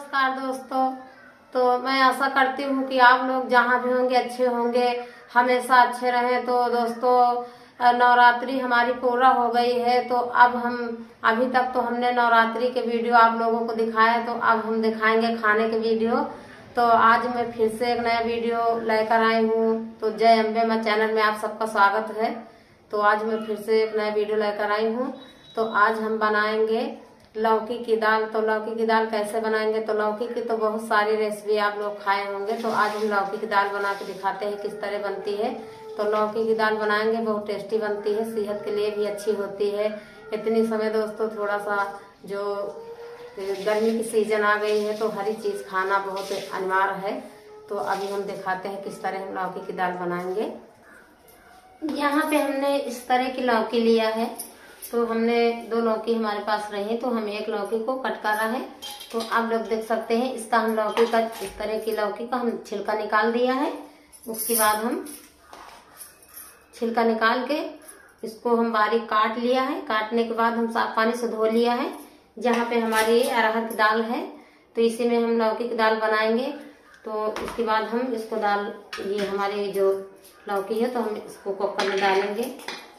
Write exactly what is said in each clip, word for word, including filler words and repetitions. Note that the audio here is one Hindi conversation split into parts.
नमस्कार दोस्तों। तो मैं आशा करती हूँ कि आप लोग जहाँ भी होंगे अच्छे होंगे, हमेशा अच्छे रहें। तो दोस्तों नवरात्रि हमारी पूरा हो गई है, तो अब हम अभी तक तो हमने नवरात्रि के वीडियो आप लोगों को दिखाया, तो अब हम दिखाएंगे खाने के वीडियो। तो आज मैं फिर से एक नया वीडियो लेकर आई हूँ। तो जय अम्बे मां चैनल में आप सबका स्वागत है। तो आज मैं फिर से एक नया वीडियो लेकर आई हूँ। तो आज हम बनाएंगे लौकी की दाल। तो लौकी की दाल कैसे बनाएंगे? तो लौकी की तो बहुत सारी रेसिपी आप लोग खाए होंगे, तो आज हम लौकी की दाल बना के दिखाते हैं किस तरह बनती है। तो लौकी की दाल बनाएंगे, बहुत टेस्टी बनती है, सेहत के लिए भी अच्छी होती है। इतनी समय दोस्तों थोड़ा सा जो गर्मी की सीजन आ गई है, तो हरी चीज खाना बहुत अनिवार्य है। तो अभी हम दिखाते हैं किस तरह हम लौकी की दाल बनाएंगे। यहाँ पे हमने इस तरह की लौकी लिया है। तो हमने दो लौकी हमारे पास रही, तो हम एक लौकी को कट करा है। तो आप लोग देख सकते हैं इसका हम लौकी का इस तरह की लौकी का हम छिलका निकाल दिया है। उसके बाद हम छिलका निकाल के इसको हम बारीक काट लिया है। काटने के बाद हम साफ पानी से धो लिया है। जहाँ पे हमारी अरहर की दाल है, तो इसी में हम लौकी की दाल बनाएंगे। तो इसके बाद हम इसको दाल, ये हमारी जो लौकी है, तो हम इसको कुकर में डालेंगे।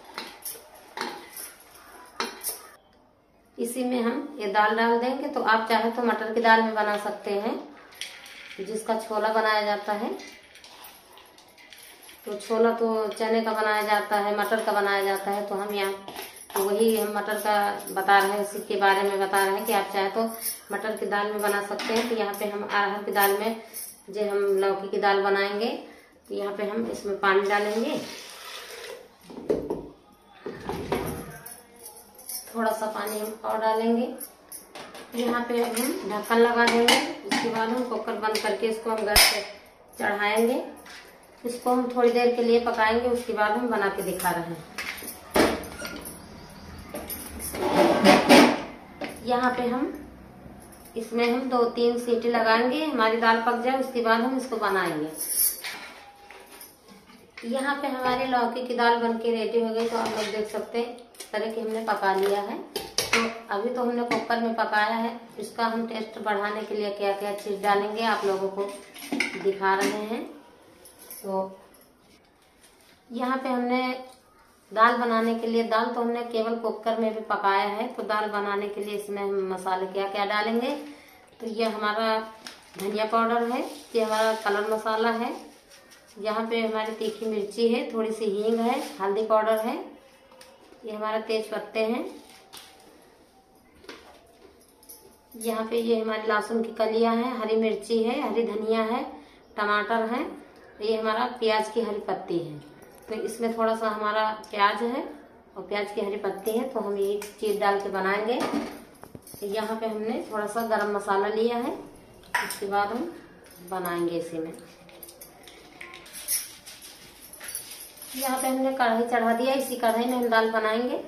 इसी में हम ये दाल डाल देंगे। तो आप चाहे तो मटर की दाल में बना सकते हैं, जिसका छोला बनाया जाता है। तो छोला तो चने का बनाया जाता है, मटर का बनाया जाता है। तो हम यहाँ तो वही हम मटर का बता रहे हैं, इसी के बारे में बता रहे हैं कि आप चाहे तो मटर की दाल में बना सकते हैं। तो यहाँ पे हम अरहर की दाल में जो हम लौकी की दाल बनाएंगे, तो यहाँ पे हम इसमें पानी डालेंगे। थोड़ा सा पानी हम और डालेंगे। यहाँ पे अब हम ढक्कन लगा देंगे। उसके बाद हम कुकर बंद करके इसको हम गैस पे चढ़ाएंगे। इसको हम थोड़ी देर के लिए पकाएंगे। उसके बाद हम बना के दिखा रहे हैं। यहाँ पे हम इसमें हम दो तीन सीटी लगाएंगे, हमारी दाल पक जाए। उसके बाद हम इसको बनाएंगे। यहाँ पे हमारी लौकी की दाल बनके रेडी हो गई। तो आप लोग देख सकते हैं इस तरह की हमने पका लिया है। तो अभी तो हमने कुकर में पकाया है। इसका हम टेस्ट बढ़ाने के लिए क्या क्या चीज डालेंगे आप लोगों को दिखा रहे हैं। तो यहाँ पे हमने दाल बनाने के लिए, दाल तो हमने केवल कुकर में भी पकाया है। तो दाल बनाने के लिए इसमें हम मसाले क्या क्या डालेंगे? तो ये हमारा धनिया पाउडर है, ये हमारा कलर मसाला है, यहाँ पे हमारी तीखी मिर्ची है, थोड़ी सी हींग है, हल्दी पाउडर है, ये हमारा तेज पत्ते हैं, यहाँ पे ये हमारी लहसुन की कलियां हैं, हरी मिर्ची है, हरी धनिया है, टमाटर है, ये हमारा प्याज की हरी पत्ती है। तो इसमें थोड़ा सा हमारा प्याज है और प्याज की हरी पत्ती है। तो हम ये चीज डाल के बनाएंगे। तो यहाँ पे हमने थोड़ा सा गरम मसाला लिया है। उसके बाद हम बनाएंगे इसी में। यहाँ पे हमने कढ़ाई चढ़ा दिया, इसी कढ़ाई में हम दाल बनाएंगे।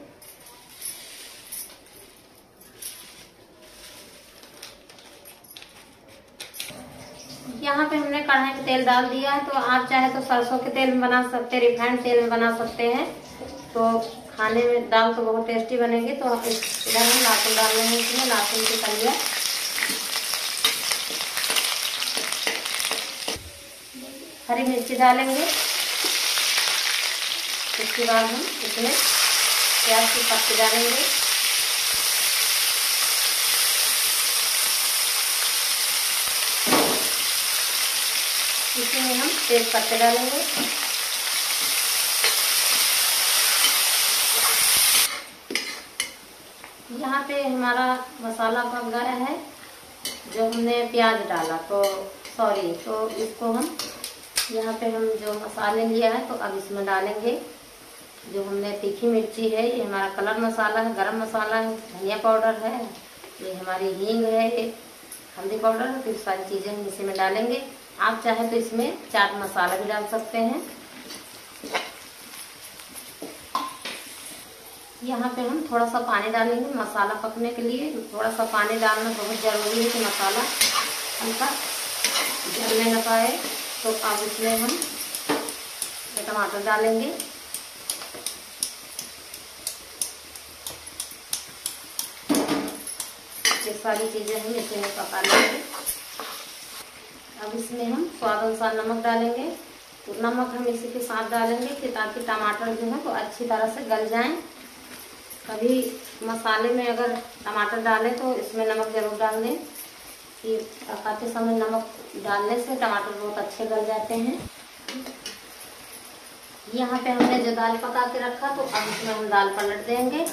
यहाँ पे हमने कढ़ाई में तेल डाल दिया है। तो आप चाहे तो सरसों के तेल में बना सकते हैं, रिफाइंड तेल में बना सकते हैं। तो खाने में दाल तो बहुत टेस्टी बनेगी। तो इधर हम लहसुन डाल रहे हैं, इसमें लहसुन की कलियां, हरी मिर्ची डालेंगे। उसके बाद हम इसमें प्याज की पत्ती डालेंगे। इसी में हम तेज पत्ते डालेंगे। यहाँ पे हमारा मसाला पक गया है, जो हमने प्याज डाला, तो सॉरी तो इसको हम यहाँ पे हम जो मसाले लिया है, तो अब इसमें डालेंगे। जो हमने तीखी मिर्ची है, ये हमारा कलर मसाला है, गरम मसाला है, धनिया पाउडर है, ये हमारी हींग है, हल्दी पाउडर है। तो सारी चीजें हम इसी में डालेंगे। आप चाहे तो इसमें चाट मसाला भी डाल सकते हैं। यहाँ पे हम थोड़ा सा पानी डालेंगे मसाला पकने के लिए। थोड़ा सा पानी डालना बहुत जरूरी है कि मसाला हल्का जलने न पाए। तो अब इसमें हम टमाटर डालेंगे। ये सारी चीजें हम इसी में पका लेंगे। अब इसमें हम स्वाद अनुसार नमक डालेंगे। तो नमक हम इसी के साथ डालेंगे कि ताकि टमाटर जो है तो अच्छी तरह से गल जाएं। कभी मसाले में अगर टमाटर डालें तो इसमें नमक जरूर डाल दें कि पकाते समय नमक डालने से टमाटर बहुत अच्छे गल जाते हैं। यहाँ पे हमने जो दाल पका के रखा तो अब इसमें हम दाल पलट देंगे।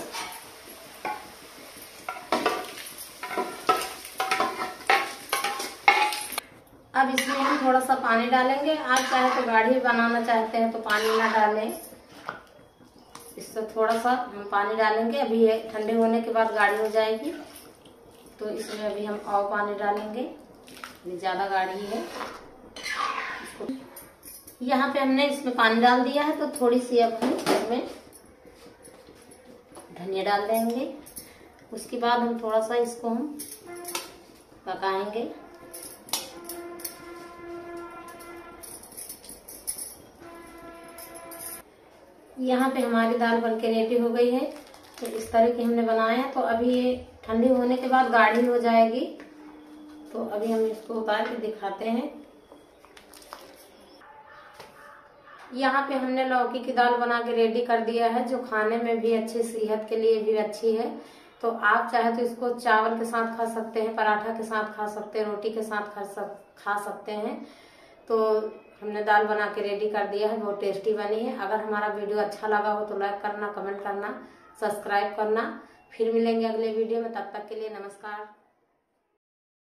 अब इसमें हम थोड़ा सा पानी डालेंगे। आप चाहे तो गाढ़ी बनाना चाहते हैं तो पानी ना डालें, इससे थोड़ा सा हम पानी डालेंगे। अभी ये ठंडे होने के बाद गाढ़ी हो जाएगी तो इसमें अभी हम और पानी डालेंगे, ये ज़्यादा गाढ़ी है। यहाँ पे हमने इसमें पानी डाल दिया है तो थोड़ी सी अब हम इसमें धनिया डाल देंगे। उसके बाद हम थोड़ा सा इसको हम पकाएंगे। यहाँ पे हमारी दाल बनके रेडी हो गई है। तो इस तरह की हमने बनाया है। तो अभी ये ठंडी होने के बाद गाढ़ी हो जाएगी तो अभी हम इसको उतार के दिखाते हैं। यहाँ पे हमने लौकी की दाल बना के रेडी कर दिया है, जो खाने में भी अच्छी, सेहत के लिए भी अच्छी है। तो आप चाहे तो इसको चावल के साथ खा सकते हैं, पराठा के साथ खा सकते हैं, रोटी के साथ खा सक खा सकते हैं। तो हमने दाल बना के रेडी कर दिया है, बहुत टेस्टी बनी है। अगर हमारा वीडियो अच्छा लगा हो तो लाइक करना, कमेंट करना, सब्सक्राइब करना। फिर मिलेंगे अगले वीडियो में, तब तक के लिए नमस्कार।